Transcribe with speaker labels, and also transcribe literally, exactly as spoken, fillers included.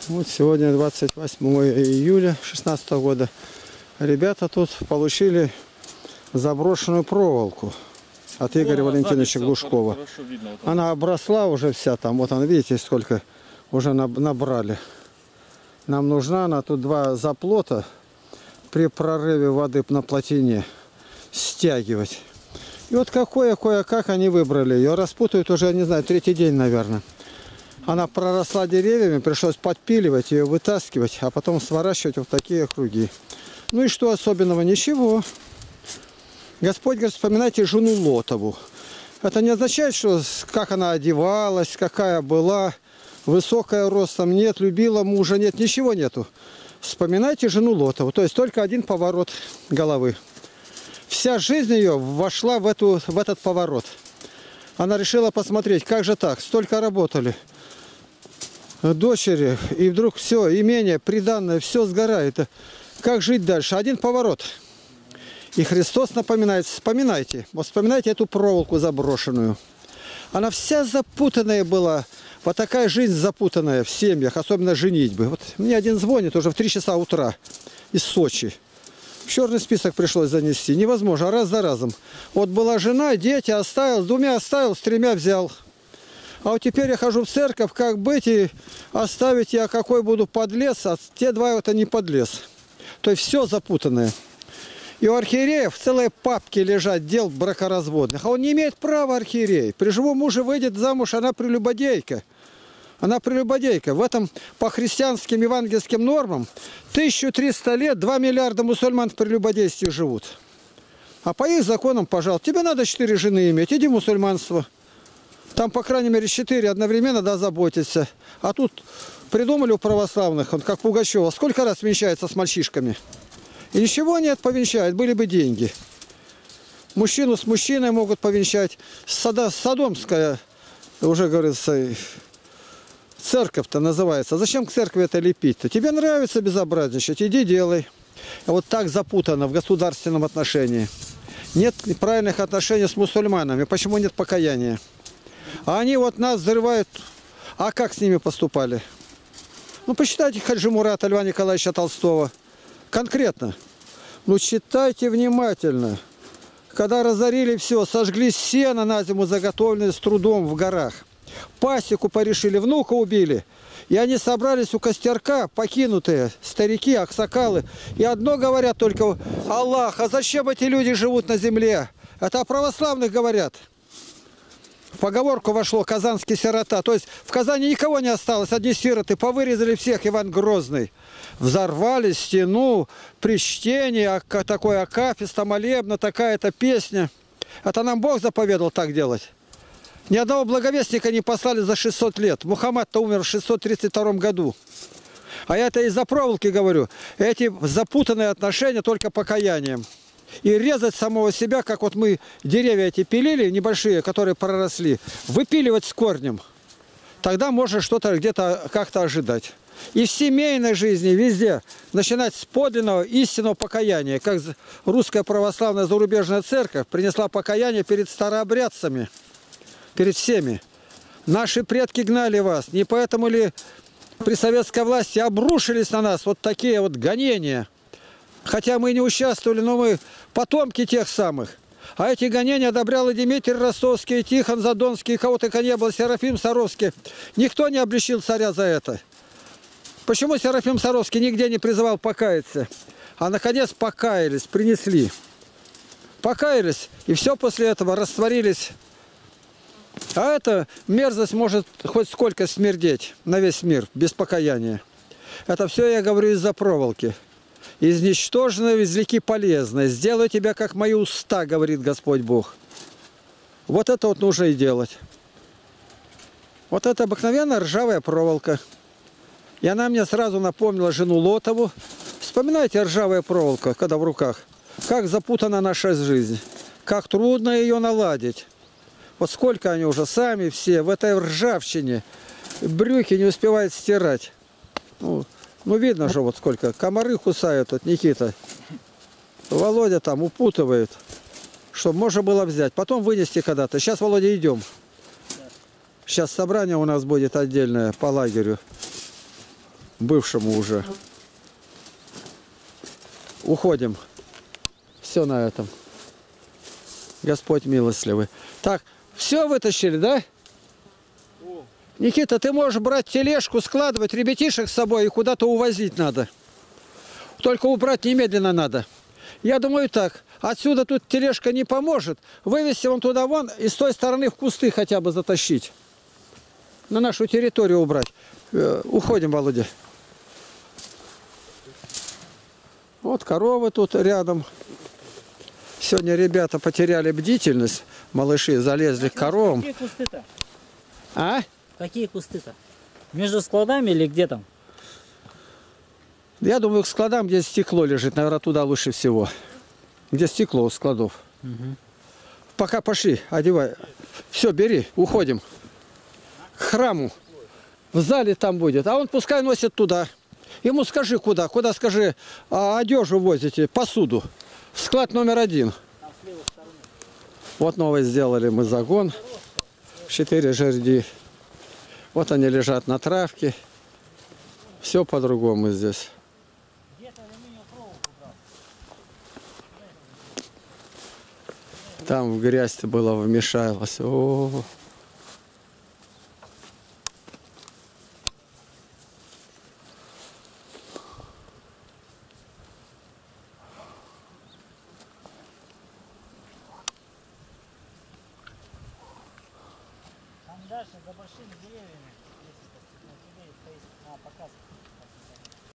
Speaker 1: Вот сегодня двадцать восьмое июля две тысячи шестнадцатого года. Ребята тут получили заброшенную проволоку от Игоря О, Валентиновича Глушкова. Видно, вот она обросла уже вся там. Вот она, видите, сколько уже набрали. Нам нужна она. Тут два заплота при прорыве воды на плотине стягивать. И вот какое, кое-как они выбрали. Ее распутают уже, не знаю, третий день, наверное. Она проросла деревьями, пришлось подпиливать ее, вытаскивать, а потом сворачивать вот такие круги. Ну и что особенного? Ничего. Господь говорит, вспоминайте жену Лотову. Это не означает, что как она одевалась, какая была, высокая ростом, нет, любила мужа, нет, ничего нету. Вспоминайте жену Лотову, то есть только один поворот головы. Вся жизнь ее вошла в, эту, в этот поворот. Она решила посмотреть, как же так, столько работали. Дочери, и вдруг все, имение, приданное, все сгорает. Как жить дальше? Один поворот. И Христос напоминает, вспоминайте, вот вспоминайте эту проволоку заброшенную. Она вся запутанная была, вот такая жизнь запутанная в семьях, особенно женитьбы. Вот мне один звонит уже в три часа утра из Сочи. В черный список пришлось занести, невозможно, а раз за разом. Вот была жена, дети оставил, с двумя оставил, с тремя взял. А вот теперь я хожу в церковь, как быть, и оставить я какой буду подлез, а те два это не подлез. То есть все запутанное. И у архиереев целые папки лежат дел бракоразводных. А он не имеет права, архиерей. При живом муже выйдет замуж, она прелюбодейка. Она прелюбодейка. В этом по христианским евангельским нормам тысяча триста лет два миллиарда мусульман в прелюбодействе живут. А по их законам, пожалуйста, тебе надо четыре жены иметь, иди в мусульманство. Там, по крайней мере, четыре одновременно, да, заботиться. А тут придумали у православных, он как Пугачева, сколько раз венчается с мальчишками. И ничего нет, повенчает, были бы деньги. Мужчину с мужчиной могут повенчать. Сада, Содомская, уже, говорится, церковь-то называется. Зачем к церкви это лепить-то? Тебе нравится безобразничать, иди делай. А вот так запутано в государственном отношении. Нет правильных отношений с мусульманами. Почему нет покаяния? А они вот нас взрывают. А как с ними поступали? Ну, почитайте Хаджи Мурата Льва Николаевича Толстого. Конкретно. Ну, читайте внимательно. Когда разорили все, сожгли сено на зиму, заготовленное с трудом в горах. Пасеку порешили, внука убили. И они собрались у костерка, покинутые старики, аксакалы. И одно говорят только: Аллах, а зачем эти люди живут на земле? Это о православных говорят. В поговорку вошло «казанский сирота». То есть в Казани никого не осталось, одни сироты. Повырезали всех, Иван Грозный. Взорвали стену при чтении, такой акафиста, молебна, такая-то песня. Это нам Бог заповедал так делать. Ни одного благовестника не послали за шестьсот лет. Мухаммад-то умер в шестьсот тридцать втором году. А я это из-за проволоки говорю. Эти запутанные отношения только покаянием. И резать самого себя, как вот мы деревья эти пилили, небольшие, которые проросли, выпиливать с корнем. Тогда можно что-то где-то как-то ожидать. И в семейной жизни, везде, начинать с подлинного истинного покаяния. Как русская православная зарубежная церковь принесла покаяние перед старообрядцами, перед всеми. Наши предки гнали вас. Не поэтому ли при советской власти обрушились на нас вот такие вот гонения? Хотя мы не участвовали, но мы потомки тех самых. А эти гонения одобрял и Дмитрий Ростовский, и Тихон Задонский, и кого только не было, Серафим Саровский. Никто не обличил царя за это. Почему Серафим Саровский нигде не призывал покаяться? А наконец покаялись, принесли. Покаялись, и все после этого растворились. А эта мерзость может хоть сколько смердеть на весь мир, без покаяния. Это все я говорю из-за проволоки. Из ничтожного извлеки полезное. Сделаю тебя, как мои уста, говорит Господь Бог. Вот это вот нужно и делать. Вот это обыкновенная ржавая проволока. И она мне сразу напомнила жену Лотову. Вспоминайте, ржавая проволока, когда в руках. Как запутана наша жизнь. Как трудно ее наладить. Вот сколько они уже сами все в этой ржавчине. Брюки не успевают стирать. Ну, Ну, видно же, вот сколько. Комары кусают, вот Никита. Володя там упутывает, чтобы можно было взять. Потом вынести когда-то. Сейчас, Володя, идем. Сейчас собрание у нас будет отдельное по лагерю. бывшему уже. Уходим. Все на этом. Господь милостливый. Так, все вытащили, да? Никита, ты можешь брать тележку, складывать, ребятишек с собой и куда-то увозить надо. Только убрать немедленно надо. Я думаю так, отсюда тут тележка не поможет. Вывести вон туда вон и с той стороны в кусты хотя бы затащить. На нашу территорию убрать. Э, уходим, Володя. Вот коровы тут рядом. Сегодня ребята потеряли бдительность. Малыши залезли к коровам.
Speaker 2: Какие кусты-то?
Speaker 1: А?
Speaker 2: Какие кусты-то? Между складами или где там?
Speaker 1: Я думаю, к складам, где стекло лежит, наверное, туда лучше всего. Где стекло у складов.
Speaker 2: Угу.
Speaker 1: Пока пошли, одевай. Все, бери, уходим. К храму. В зале там будет. А он пускай носит туда. Ему скажи, куда. Куда скажи, а, одежду возите, посуду. Склад номер один. Вот новый сделали мы загон. Четыре жерди. Вот они лежат на травке. Все по-другому здесь. Там в грязь было вмешалось. О -о -о.
Speaker 2: Там дальше за большими деревьями, если так, ну, тебе стоит, а, показ.